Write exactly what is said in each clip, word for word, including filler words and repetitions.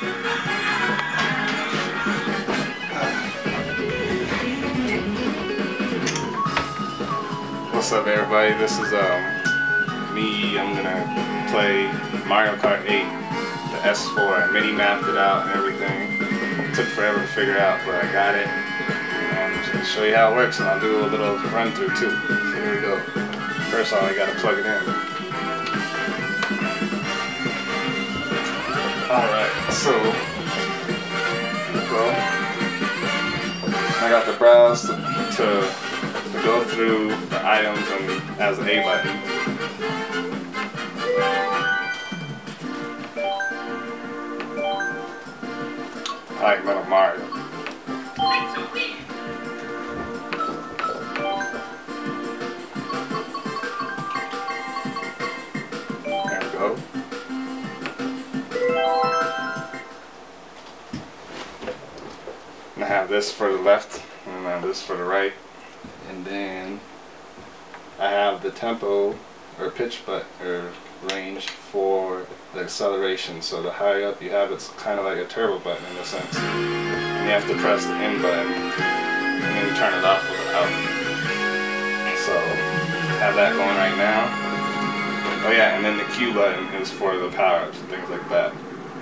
What's up, everybody? This is um me. I'm gonna play Mario Kart eight, the S four. I mini mapped it out and everything. It took forever to figure out, but I got it. And I'm just gonna show you how it works, and I'll do a little run through too. So here we go. First off, I gotta plug it in. Alright, so well, I got the browse to, to, to go through the items and as an A button. I like Metal Mario. There we go. And I have this for the left, and then this for the right, and then I have the tempo or pitch but or range for the acceleration. So the higher up you have, it's kind of like a turbo button in a sense, and you have to press the in button and then you turn it off or out. So I have that going right now. Oh yeah, and then the Q button is for the power-ups and things like that.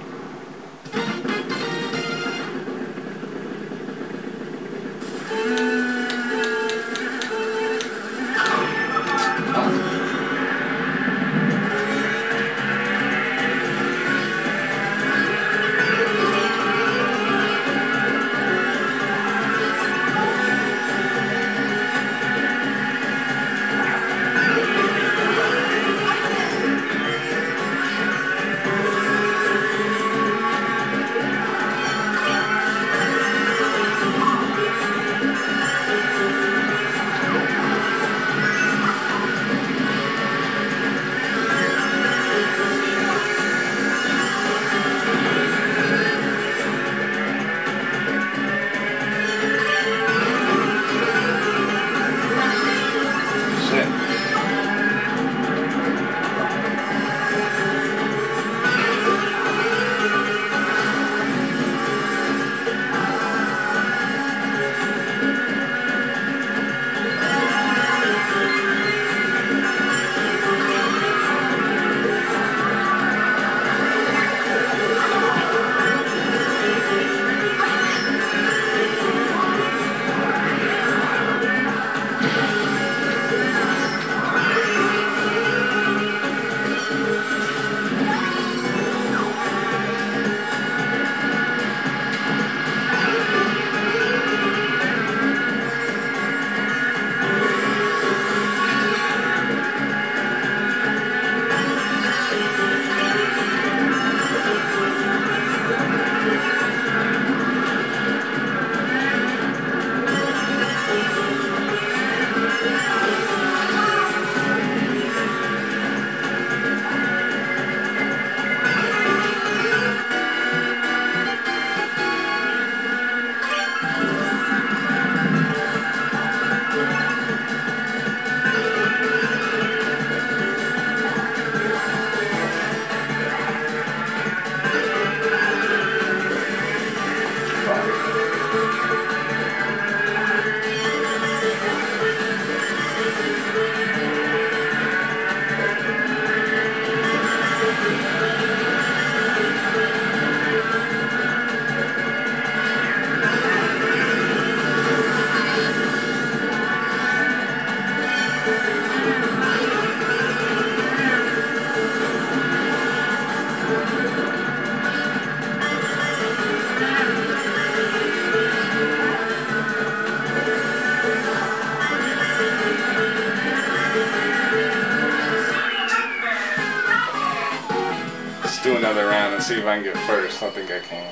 Do another round and see if I can get first. I think I can.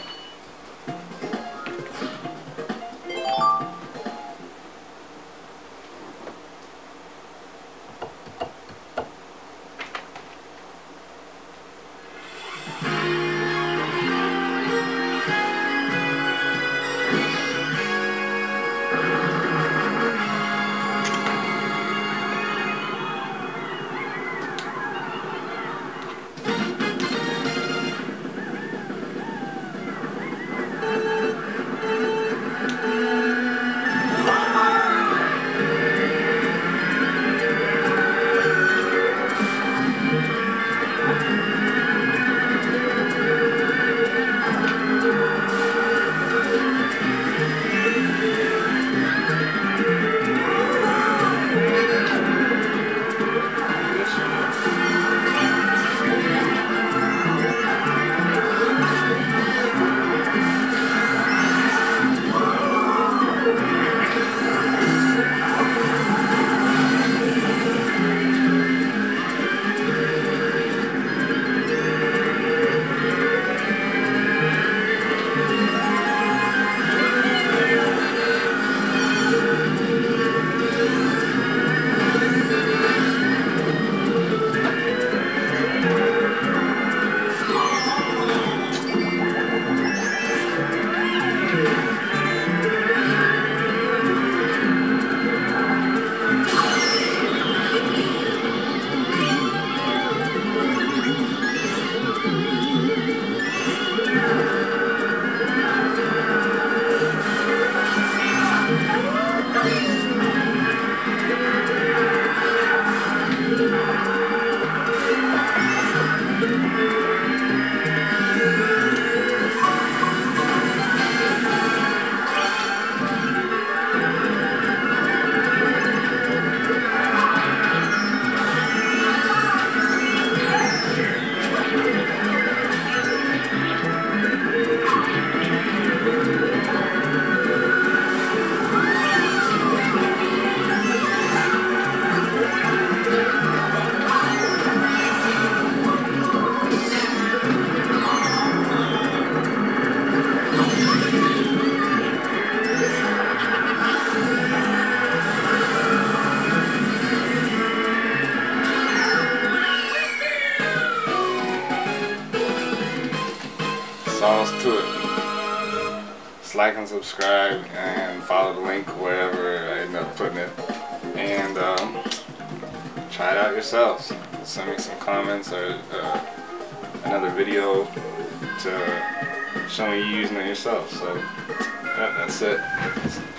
That's all to it. Just like and subscribe and follow the link wherever I end up putting it. And um, try it out yourselves. Send me some comments or uh, another video to show me you using it yourself. So yeah, that's it.